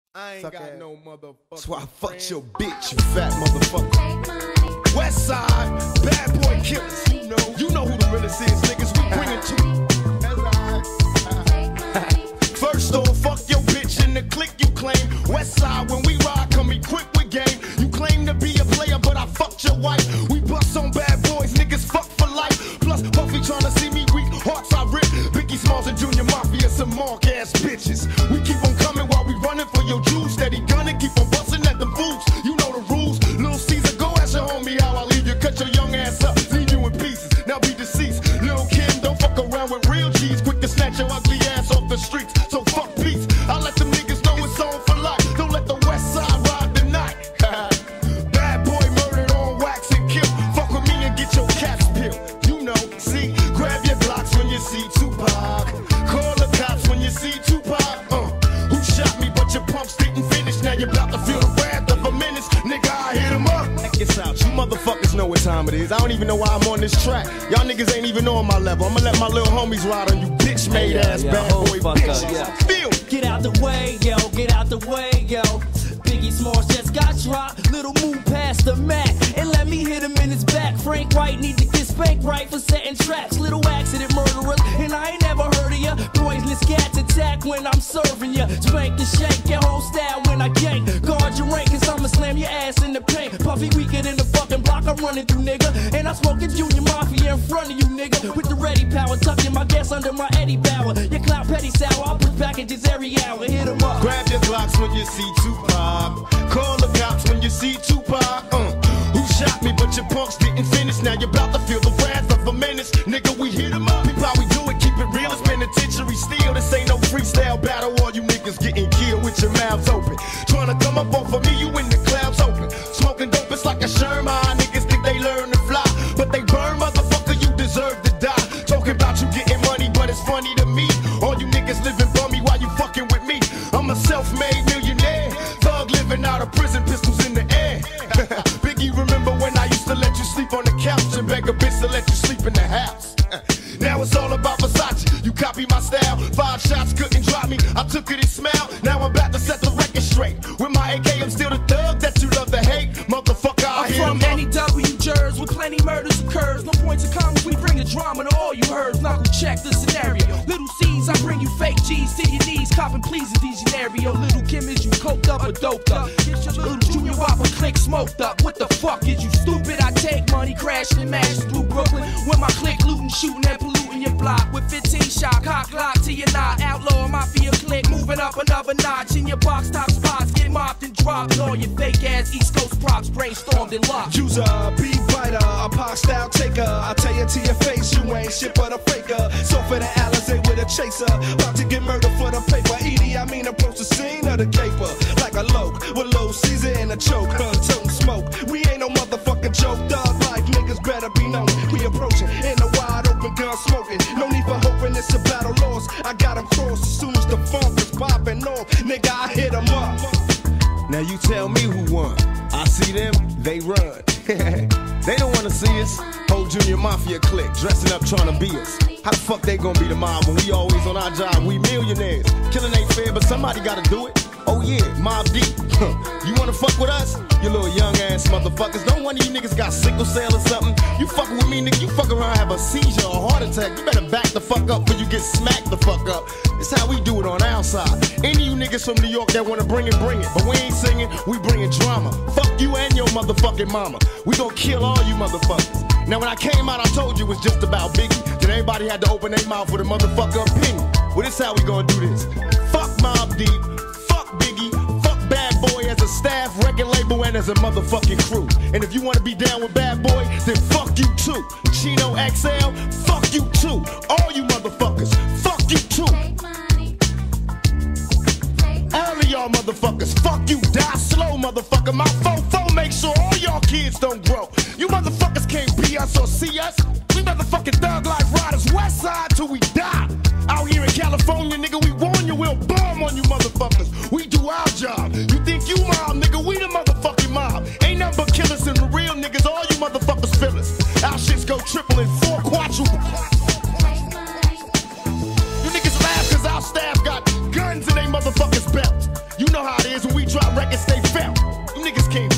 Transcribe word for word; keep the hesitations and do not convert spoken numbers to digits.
I ain't Suck got ass. no motherfucker. That's why I fucked your bitch, you fat motherfucker. West Side, bad boy killers. You know, you know who the realest is, niggas. We bring it to you. First off, fuck your bitch in the clique you claim. West Side, when we ride, come equipped with game. You claim to be a player, but I fucked your wife. We bust on bad boys, niggas fuck for life. Plus, Puffy tryna see me weak, hearts I rip. Biggie Smalls and Junior Mafia, some mark ass bitches. We keep on coming while we running for your juice. Steady gunning, keep on busting at the fools. You know the rules. Lil Caesar, go ask your homie how I leave you. Cut your young ass up, leave you in pieces. Now be deceased. Lil Kim, don't fuck around with real cheese. Quick to snatch your ugly ass off the streets. So fuck peace. I let them niggas know it's on for life. Don't let the West Side ride the night. Bad boy murdered on wax and kill. Fuck with me and get your caps peeled. You know, see, grab your blocks when you see Tupac. Call the cops when you see Tupac. Uh, who shot me but your pumps didn't finish? Now you're about to feel the wrath of a menace. Nigga, I hit him up. Check this out, you motherfuckers know what time it is. I don't even know why I'm on this track. Y'all niggas ain't even on my level. I'ma let my little homies ride on you bitch made yeah, ass yeah, bad boy bitches. yeah. Feel. Get out the way, yo, get out the way, yo. Biggie Smalls just got dropped. Little move past the Mac and let me hit him in his back. Frank White need to get spanked right for setting traps. Little accident murderers, and I ain't never heard of ya. Poisonous cats attack when I'm serving ya. Spank and shake your whole style when I gank. Guard your rank, cause I'ma slam your ass in the paint. Puffy weaker than the fucking block I'm running through, nigga. And I'm smoking Junior Mafia in front of you, nigga. With the ready power, tucking my gas under my Eddie Bauer. Your clout petty sour, I'll put packages every hour. Hit 'em up. Grab your Glocks when you see Tupac. Call the cops when you see Tupac. Uh, who shot me but your punks didn't finish? Now you're about to feel the wrath of a menace. Nigga, we hit 'em up. People, how we do it, keep it real. It's penitentiary steel. This ain't no freestyle battle. All you niggas getting killed with your mouths open. Trying to come up off of me, you in the clouds open. Smoking dope, it's like a Sherman. Niggas think they learn to fly, but they burn, motherfucker, you deserve to die. Talking about you getting money, but it's funny to me. All you niggas living bummy while you fucking with me. I'm a self-made millionaire. Thug living out of prison, pistols in the air. Biggie, remember when I used to let you sleep on the couch and beg a bitch to let you sleep in the house? Now it's all about Versace. You copy my style. Five shots couldn't drop me. I took it and smiled. Now I'm about to set the record straight. With my A K, I'm still the thug that you love to hate. Motherfucker, I I'm hit from him N E W Jersey, with plenty murders occurs. No points of comments, we bring the drama to all you heard. Knuckle check the scenario. Little C's, I bring you fake G's to your knees. Copping please in these scenario. Little Kim, is you coked up or doped up? Little Junior Whopper click smoked up. What the fuck is you stupid? I take money, crashing and mashing through Brooklyn. With my click looting, shooting and polluting your block. With fifteen shot, cock lock to your knot. Outlaw mafia click, moving up another notch. In your box top spots, get mopped and dropped. All your fake ass East Coast props brainstormed and locked. User, beat biter, a pop style taker. I tell you to your face, you ain't shit but a faker. So for the Alizé with a chaser, about to get murdered for the paper. Edie, I mean approach the scene of the caper like a loke with low Caesar in a choke, huh? Toting smoke. We ain't no motherfucking joke. Dog life niggas better be known. We approaching in the wide open gun smoking. No need for hoping it's a battle lost. I got 'em crossed as soon as the funk is popping off. Nigga, I hit 'em up. Now you tell me who won. I see them, they run. They don't wanna see us. Whole Junior Mafia clique, dressing up trying to be us. How the fuck they gonna be the mob when we always on our job? We millionaires. Killing ain't fair, but somebody gotta do it. Oh yeah, Mob Deep. You wanna fuck with us? You little young ass motherfuckers. Don't one of you niggas got sickle cell or something. You fucking with me, nigga. You fuck around, have a seizure or a heart attack. You better back the fuck up before you get smacked the fuck up. It's how we do it on our side. Any of you niggas from New York that wanna bring it, bring it. But we ain't singing, we bringing drama. Fuck you and your motherfucking mama. We gon' kill all you motherfuckers. Now when I came out, I told you it was just about Biggie. Then everybody had to open their mouth with a motherfucker opinion. Well, this how we gonna do this. Fuck Mobb Deep. Biggie, fuck Bad Boy as a staff, record label, and as a motherfucking crew. And if you wanna be down with Bad Boy, then fuck you too. Chino X L, fuck you too. All you motherfuckers, fuck you too. All of y'all motherfuckers, fuck you, die slow, motherfucker. My fofo make sure all y'all kids don't grow. You motherfuckers can't be us or see us. We motherfucking thug life riders, West Side till we die. Out here in California, nigga, we warn you, we'll bomb on you motherfuckers. We do our job. You think you mob, nigga, we the motherfucking mob. Ain't nothing but killers and the real niggas, all you motherfuckers feel us. Our shits go triple and four quadruple. You niggas laugh cause our staff got guns in they motherfuckers' belts. You know how it is when we drop records, they felt. Them niggas can't